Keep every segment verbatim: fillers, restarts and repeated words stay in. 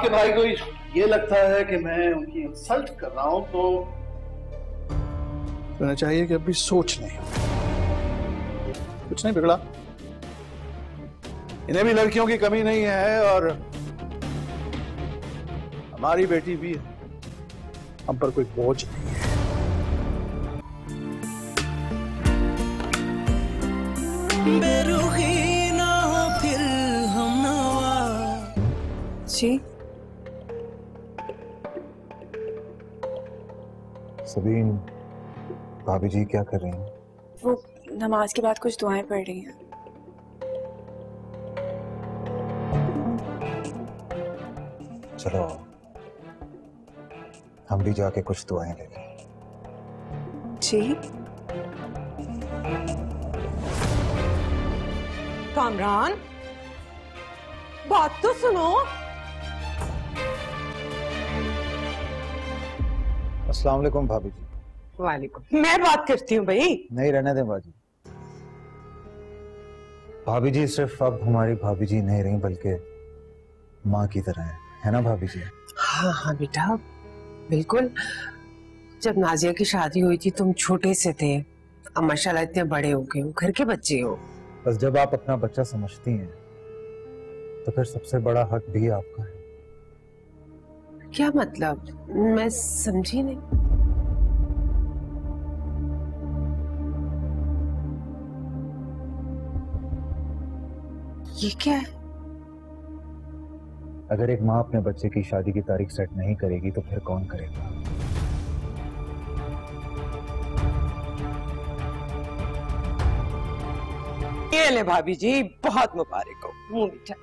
आपके भाई को ये लगता है कि मैं उनकी इंसल्ट कर रहा हूं तो तुम्हें चाहिए कि अभी सोच लें। कुछ नहीं बिगड़ा, इन्हें भी लड़कियों की कमी नहीं है और हमारी बेटी भी है, हम पर कोई बोझ नहीं है। बेरुखी ना हो फिर हम नवा। जी सबीन, भाभी जी क्या कर रही हैं? वो नमाज के बाद कुछ दुआएं पढ़ रही हैं। चलो हम भी जाके कुछ दुआएं ले लें। जी कामरान, बात तो सुनो। अस्सलाम वालेकुम भाभी जी। वालेकुम। मैं बात करती हूँ भाई। नहीं रहने दें बाजी। भाभी जी सिर्फ अब हमारी भाभी जी नहीं रही बल्कि माँ की तरह है, है ना भाभी जी? हाँ हाँ बेटा, बिल्कुल। जब नाजिया की शादी हुई थी तुम छोटे से थे, अब माशाल्लाह इतने बड़े हो गए हो, घर के बच्चे हो। बस जब आप अपना बच्चा समझती हैं तो फिर सबसे बड़ा हक भी आपका है। क्या मतलब? मैं समझी नहीं। ये क्या है? अगर एक माँ अपने बच्चे की शादी की तारीख सेट नहीं करेगी तो फिर कौन करेगा? ये ले भाभी जी, बहुत मुबारक हो। मुंह मीठा।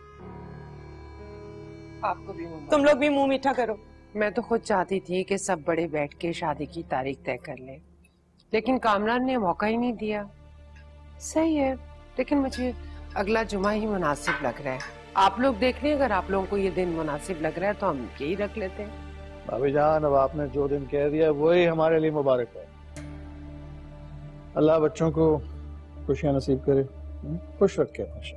आपको भी मुंह, तुम लोग भी मुंह मीठा करो। मैं तो खुद चाहती थी कि सब बड़े बैठ के शादी की तारीख तय कर ले, लेकिन कामरान ने मौका ही नहीं दिया। सही है, लेकिन मुझे अगला जुमा ही मुनासिब लग रहा है। आप लोग देख लें, अगर आप लोगों को ये दिन मुनासिब लग रहा है तो हम यही रख लेते हैं। भाभी जान, अब आपने जो दिन कह दिया वही हमारे लिए मुबारक है। अल्लाह बच्चों को खुशियां नसीब करे, खुश रखे हमेशा।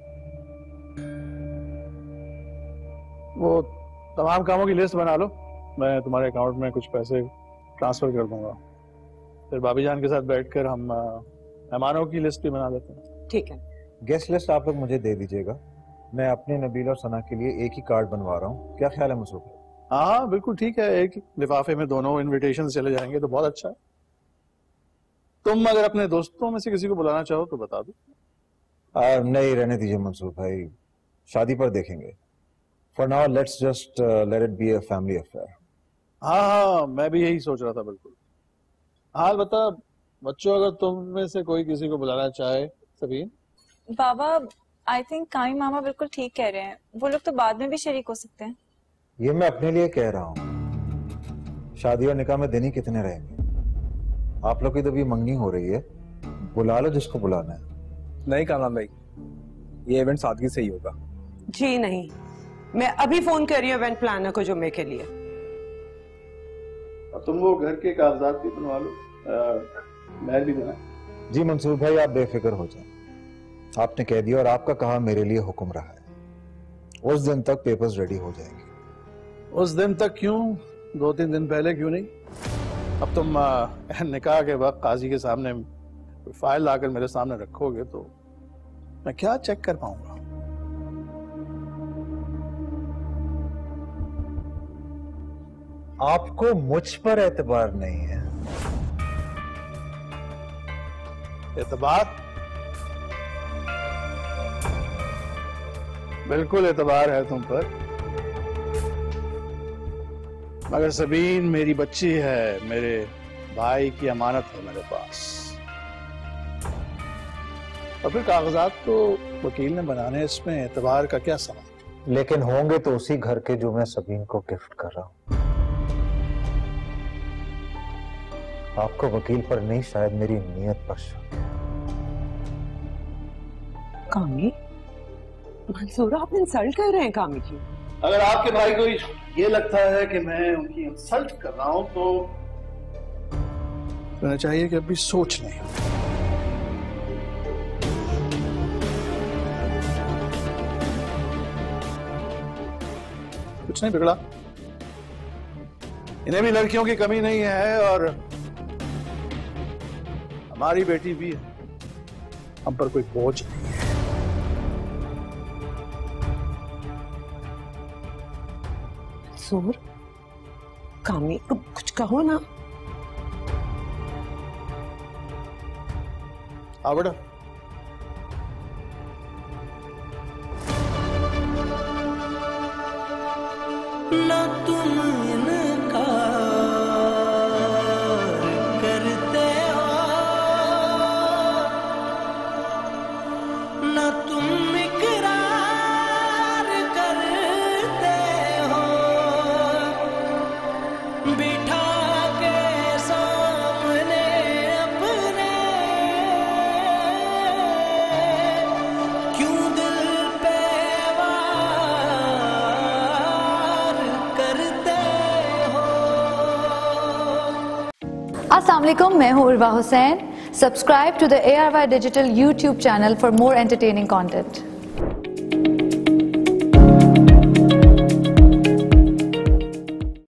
वो तमाम कामों की लिस्ट बना लो, मैं तुम्हारे अकाउंट में कुछ पैसे ट्रांसफर कर दूंगा। फिर भाभी जान के साथ बैठकर हम मेहमानों की लिस्ट भी बना लेते हैं। ठीक है। गेस्ट लिस्ट आप लोग मुझे दे दीजिएगा, मैं अपने नबील और सना के लिए एक ही कार्ड बनवा रहा हूँ। क्या ख्याल है मसूद? हाँ बिल्कुल ठीक है, एक लिफाफे में दोनों इनविटेशन चले जाएंगे तो बहुत अच्छा है। तुम अगर अपने दोस्तों में से किसी को बुलाना चाहो तो बता दो। आ, नहीं रहने दीजिए मंसूर भाई, शादी पर देखेंगे। For now let's just let it be a family affair. हाँ हाँ, मैं भी यही सोच रहा था। बिल्कुल। हाल बता बच्चों, अगर तुम में से कोई किसी को बुलाना चाहे। सबीन? बाबा, आई थिंक कामी मामा बिल्कुल ठीक कह रहे हैं, वो लोग तो बाद में भी शरीक हो सकते हैं। ये मैं अपने लिए कह रहा हूँ, शादी और निकाह में दिन ही कितने रहेंगे। आप लोग की तो भी मंगनी हो रही है, बुला लो जिसको बुलाना है। नहीं कामरान भाई, ये इवेंट सादगी से ही होगा। जी नहीं, मैं अभी फोन कर रही हूँ इवेंट प्लानर को जुम्मे के लिए। और तुम वो घर के कागजात भी बनवा लो, महर भी देना। जी मंसूर भाई, आप बेफिक्र हो जाएं, आपने कह दिया और आपका कहा मेरे लिए हुक्म रहा है। उस दिन तक पेपर्स रेडी हो जाएंगे। उस दिन तक क्यों, दो तीन दिन पहले क्यों नहीं? अब तुम आ, निकाह के वक्त काजी के सामने फाइल लाकर मेरे सामने रखोगे तो मैं क्या चेक कर पाऊंगा? आपको मुझ पर एतबार नहीं है? एतबार? बिल्कुल एतबार है तुम पर, मगर सबीन मेरी बच्ची है, मेरे भाई की अमानत है मेरे पास। और फिर कागजात तो वकील ने बनाने, इसमें एतबार का क्या सवाल? लेकिन होंगे तो उसी घर के जो मैं सबीन को गिफ्ट कर रहा हूं। आपको वकील पर नहीं, शायद मेरी नीयत पर शक है। कामी, मंसूर आप इंसल्ट कर रहे हैं कामी जी। अगर आपके भाई को ये लगता है कि मैं उनकी इंसल्ट कर रहा हूं तो तुम्हें चाहिए कि अभी सोच लें। कुछ नहीं बिगड़ा। इन्हें भी लड़कियों की कमी नहीं है और हमारी बेटी भी है, हम पर कोई बोझ नहीं है। सूर, कामी को कुछ कहो ना। आवड़ ना तुम इनकार करते हो, ना तुम इकरार करते हो, बिठा के सामने अपने क्यों दिल पे अस्सलाम वालेकुम, मैं हूँ Urwa Hussain. Subscribe to the A R Y digital YouTube channel for more entertaining content.